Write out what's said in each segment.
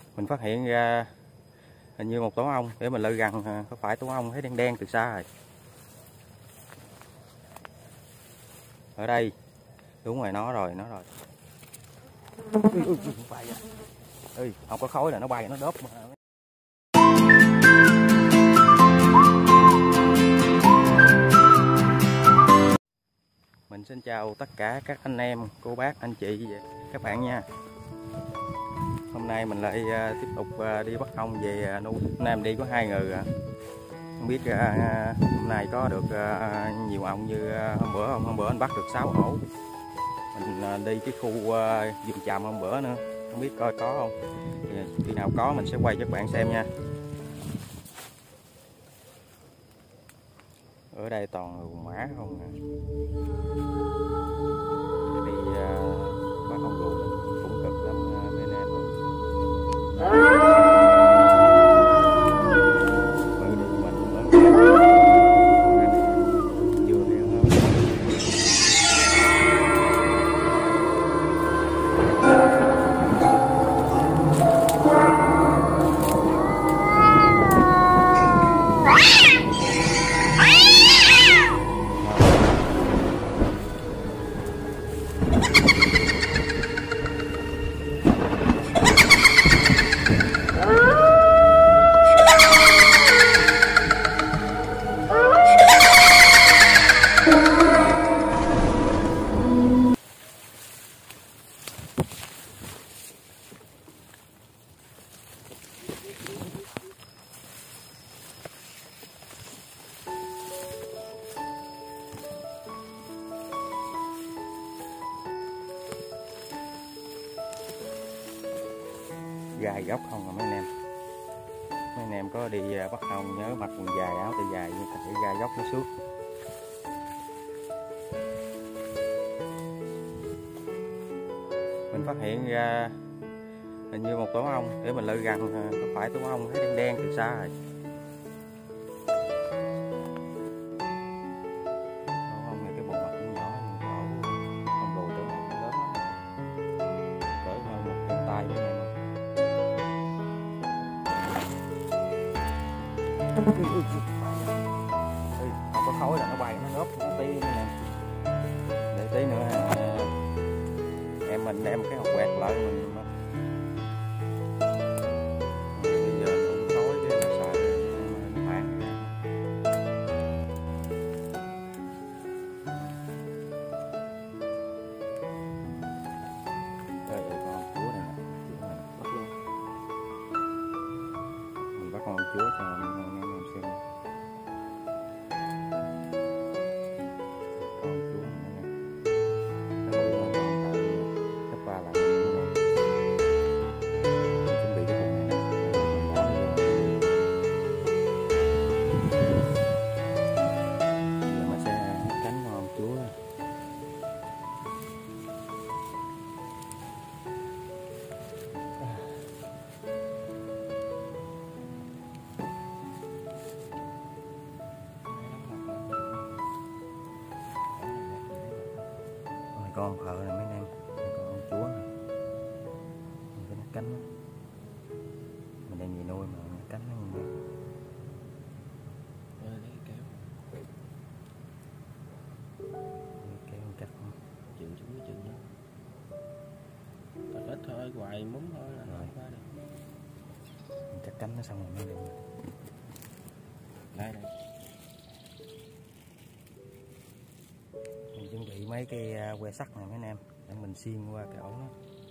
Mình phát hiện ra hình như một tổ ong, để mình lại gần có phải tổ ong thấy đen đen từ xa rồi. Ở đây, đúng rồi, nó rồi. Không có khói là nó bay, nó đớp mà. Mình xin chào tất cả các anh em, cô bác, anh chị và các bạn nha. Hôm nay mình lại tiếp tục đi bắt ong về nuôi. Hôm nay mình đi có 2 người. Không biết hôm nay có được nhiều ong như hôm bữa không? Hôm bữa anh bắt được 6 ổ. Mình đi cái khu vườn tràm hôm bữa nữa, không biết coi có không. Thì khi nào có mình sẽ quay cho các bạn xem nha. Ở đây toàn ruộng mã không nè. Đi bắt ong ruộng cũng cực lắm mấy anh em. Gai góc không à mấy anh em. Mấy anh em có đi bắt ong nhớ mặc quần dài, áo tay dài nhưng phải gai góc nó suốt. Mình phát hiện ra hình như một tổ ong, để mình lại gần có phải tổ ong thấy đen đen từ xa rồi. Không có khói là nó bay, nó ngớp một tí nè. Để tí nữa em mình đem cái hộp quẹt lại mình. Bây giờ cũng khói cái nó xài nó phản ra. Trời ơi, con chúa này nè, bắt luôn. Mình bắt con chúa cho mình xem. Con phở này mấy anh em, con chúa này. Mình cái cánh đó. Mình đang gì nuôi mà cánh nó như vậy. Kéo cắt không? Chừng chúng nó chừng đó. Cắt ít thôi, hoài múm thôi là rồi. Mình cắt cánh nó xong rồi mới được. Đây. Mình chuẩn bị mấy cái que sắt này mấy anh em để mình xiên qua cái ổ đó.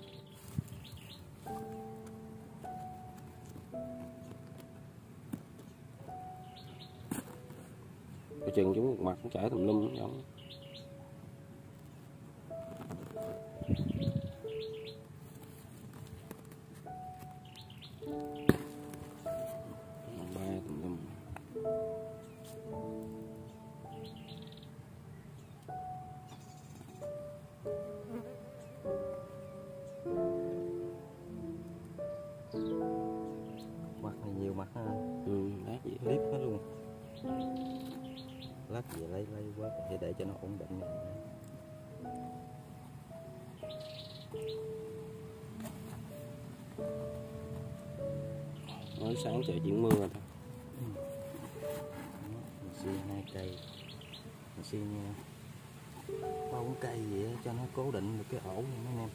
Coi chừng chúng mặt nó chảy tùm lum giống. Bay tùm lum. Mặt này nhiều mặt ha. Lát gì Clip hết luôn. Lát về lấy quá thì để cho nó ổn định này. mới sáng trời chuyển mưa thôi. Mình xiên 2 cây, mình xiên 3-4 cây vậy đó, cho nó cố định được cái ổ nha mấy anh em.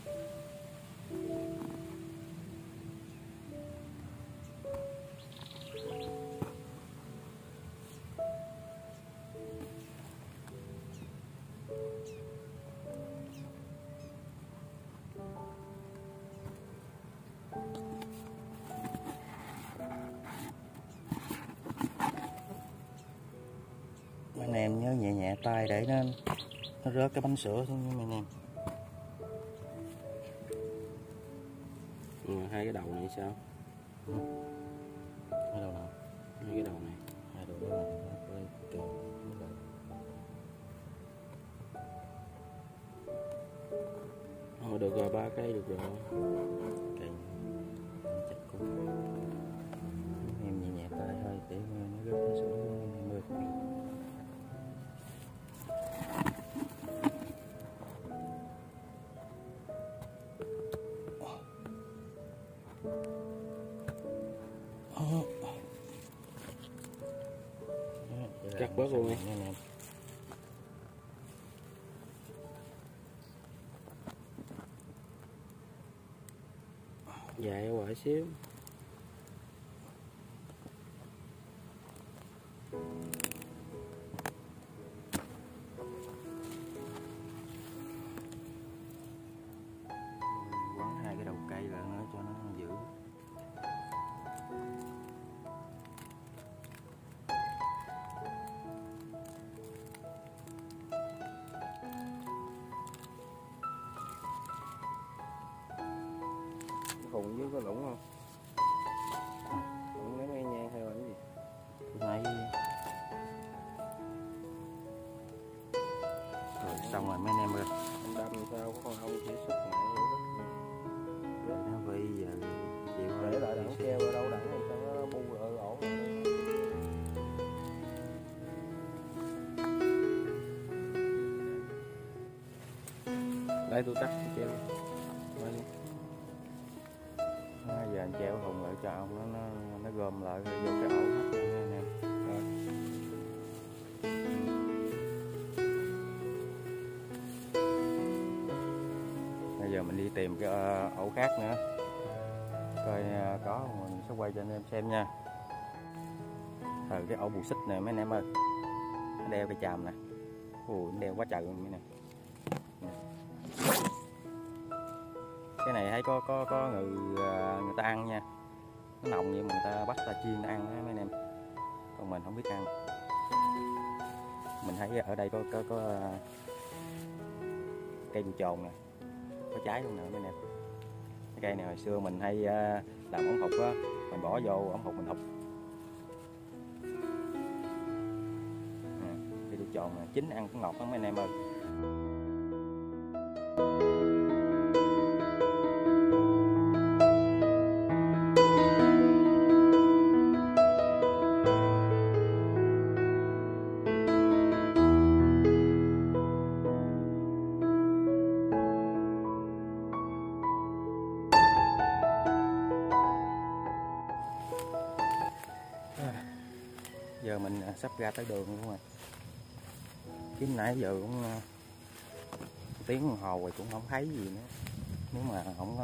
Mấy anh em nhớ nhẹ nhẹ tay để nó rớt cái bánh sữa xuống nha mấy anh em. Hai cái đầu này sao? Hai đầu nào? Hai cái đầu này. Hai đầu đó là kèo. Được rồi, 3 cây được rồi. Cây chắc cũng em nhẹ nhẹ tay thôi để nó rớt bánh sữa xuống em ơi. Cắt bớt luôn nha anh em. Dài quả xíu. Quấn 2 cái đầu cây lại nữa cho nó giữ. Khùng với có lũng không? Lũng lấy mấy nhang hay là cái gì? Này. Rồi xong rồi mấy anh em ơi. Anh đâm sao có con ong chỉ xuất mạng nữa. Rồi nó bây giờ chịu Để lại đặng keo ở đâu đặng thì cho nó bu ở ổ. Đây tôi cắt cái keo. Giờ anh treo thùng lại cho ông nó gom lại vô cái ổ hết nha anh em. Rồi. Bây giờ mình đi tìm cái ổ khác nữa. Coi có mình sẽ quay cho anh em xem nha. Cái ổ bù xích này mấy anh em ơi. Nó đeo cái chàm nè. Ui, nó đeo quá trời luôn nè. Cái này thấy có người ta ăn nha. Nó nồng vậy người ta bắt ta chiên ta ăn á mấy anh em. Còn mình không biết ăn. Mình thấy ở đây có cây bù tròn nè. Có trái luôn nè mấy anh em. Cái cây này hồi xưa mình hay làm ống hột á, mình bỏ vô ống hột mình hút. Cây bù tròn nè, chín ăn cũng ngọt lắm mấy anh em ơi. Giờ mình sắp ra tới đường luôn rồi. Kiếm nãy giờ cũng tiếng đồng hồ rồi cũng không thấy gì nữa. Nếu mà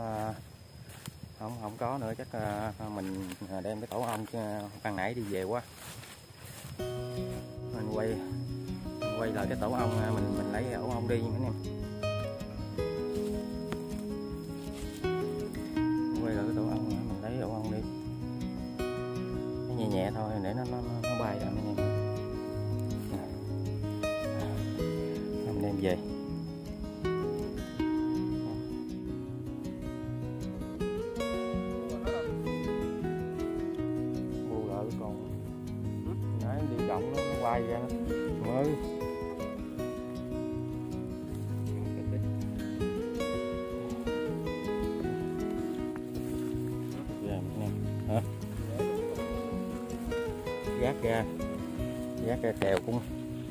không có nữa chắc mình đem cái tổ ong ban nãy đi về quá. Mình quay lại cái tổ ong, mình lấy ổ ong đi nha mấy anh em. Quay lại cái tổ ong mình lấy ổ ong đi. Nhẹ nhẹ thôi để nó bay ra mấy anh em. Mình đem về. Bu lại còn nãy đi động nó quay ra mới. Hả? Gác ra kèo cũng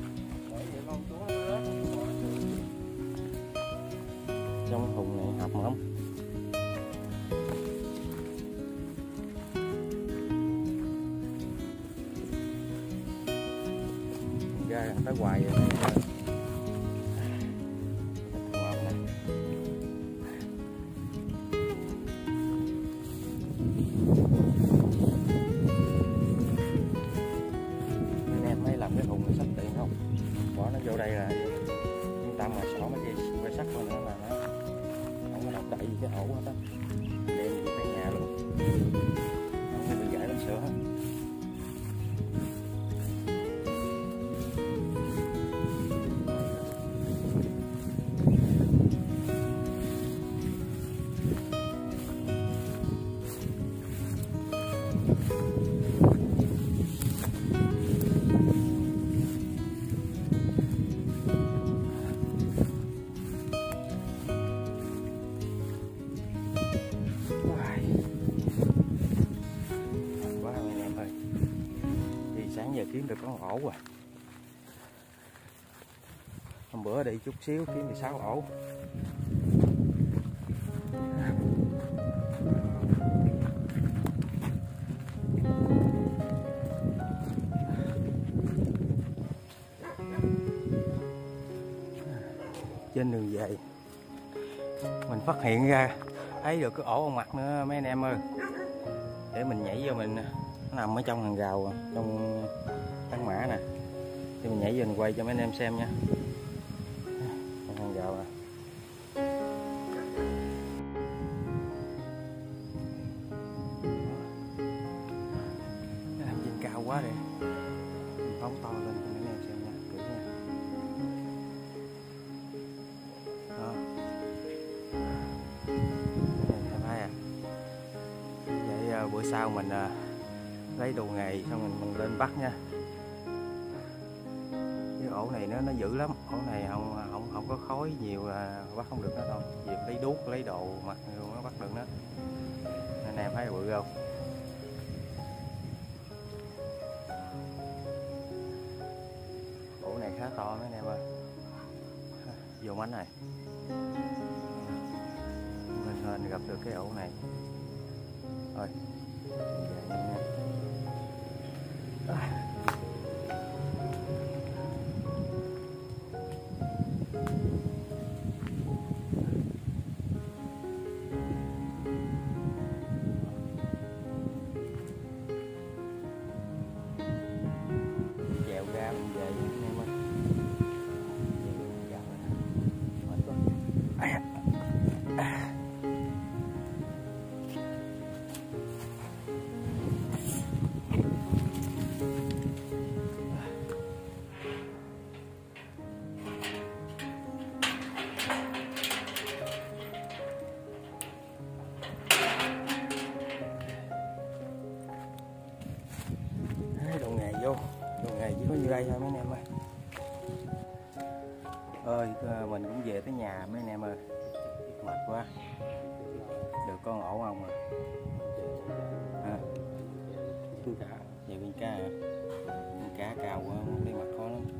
trong thùng này học mà không tới hoài rồi. Anh em mới làm cái thùng này sắp tiền không? Bỏ nó vô đây là yên tâm mà xỏ mấy dây sắt nữa là nó không có động đậy gì cái ổ hết á. Đem về tới nhà luôn. Không có bị gãy lắm sữa hết. Quá anh em ơi, đi sáng giờ kiếm được có 1 ổ rồi. Hôm bữa đi chút xíu kiếm được 6 ổ. Trên đường về mình phát hiện ra thấy được cái ổ con mặt nữa mấy anh em ơi, để mình nhảy vô mình, nó nằm ở trong hàng rào trong tán mã nè, thì mình nhảy vô mình quay cho mấy anh em xem nha. Trong hàng rào à. Nó nằm trên cao quá rồi, mình phóng to lên cho mấy anh em xem nha, kỹ nha. Đó. Vậy bữa sau mình lấy đồ nghề xong mình lên bắt nha. Cái ổ này nó dữ lắm, ổ này không có khói nhiều là bắt không được nó đâu. Việc lấy đuốc lấy đồ mặt luôn nó bắt được nó. Anh em thấy bự không? Ổ này khá to mấy anh em ơi. Vô mánh này. Mình gặp được cái ổ này. Thôi. Vậy nha. Dẹo ra mình về anh em ơi. Đồ nghề vô, đồ nghề chỉ có như đây thôi mấy anh em ơi. Mình cũng về tới nhà mấy anh em ơi, mệt quá. Được con ổ không à? Về bên cá à? Bên cá cao quá, đi mặt khó lắm.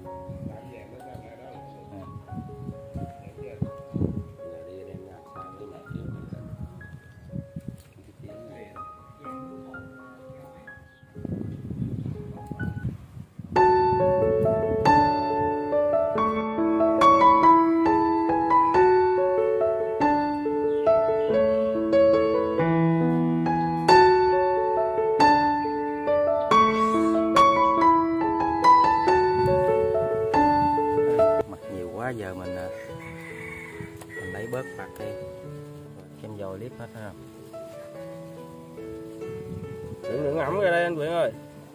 Giờ mình lấy bớt mặt đi, kem dồi liếc hết ha. Đừng ẩm ra đây anh Quyện ơi.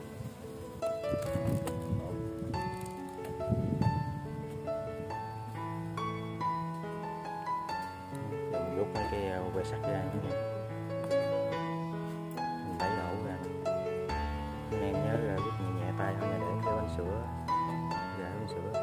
Giờ mình rút mấy cái que sắt ra nha. Mình lấy ổ ra. Anh em nhớ là rút nhẹ nhẹ tay không để cái bánh sữa ra bánh sữa.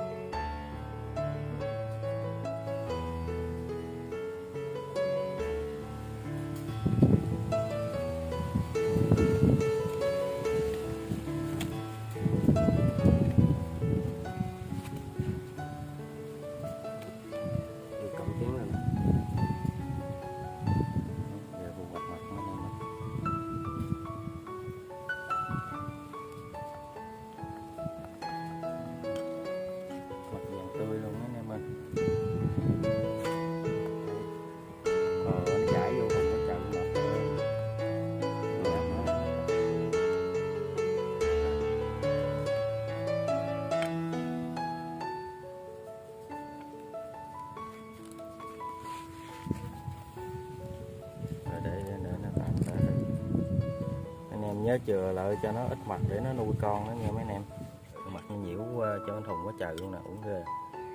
mình nhớ chừa lại cho nó ít mặt để nó nuôi con đó nha mấy anh em. Mặt nó nhiễu cho nó thùng quá trời luôn nè, uổng ghê.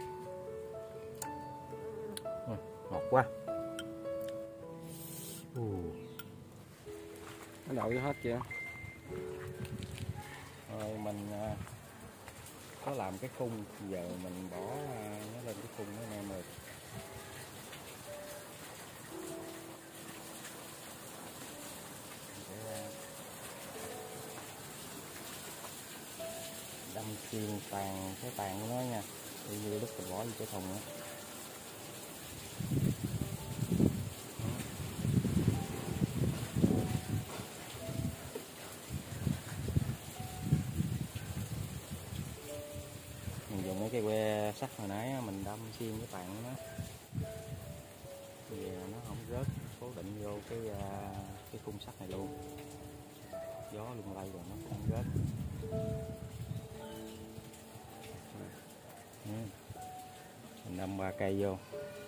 Ngọt quá. Nó đậu vô hết chưa? Rồi mình có làm cái khung, giờ mình bỏ nó lên cái khung đó anh em ơi. Đâm xuyên tàn cái tàn của nó nha, như đứt mình bỏ vô cái thùng đó. Mình dùng mấy cái que sắt hồi nãy mình đâm xuyên cái tàn của nó, về nó không rớt, cố định vô cái khung sắt này luôn, gió lung lay rồi nó cũng không rớt. Mình đâm 3 cây vô.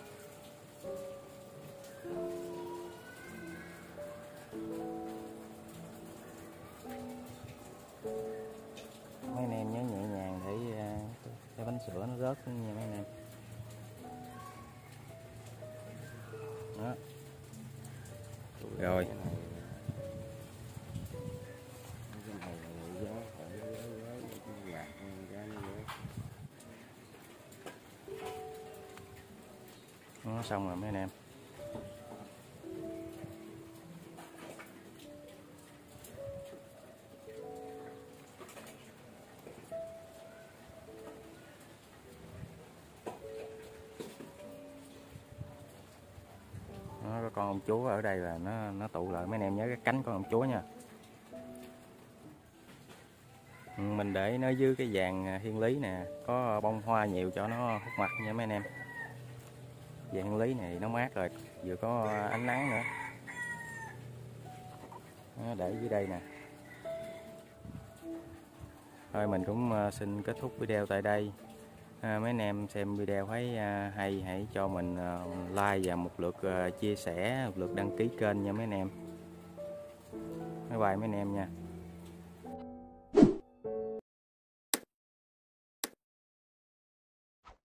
Mấy anh em nhớ nhẹ nhàng để cái bánh sữa nó rớt luôn nha mấy anh em. Đó. Rồi. Nó xong rồi mấy anh em. Nó có con ông chúa ở đây là nó tụ lại, mấy anh em nhớ cái cánh con ông chúa nha. Mình để nó dưới cái vàng thiên lý nè, có bông hoa nhiều cho nó hút mặt nha mấy anh em. Vàng thiên lý này nó mát rồi, vừa có ánh nắng nữa. Nó để dưới đây nè. Thôi mình cũng xin kết thúc video tại đây. Mấy anh em xem video thấy hay hãy cho mình like và một lượt chia sẻ, một lượt đăng ký kênh nha mấy anh em. Bye bye mấy anh em nha.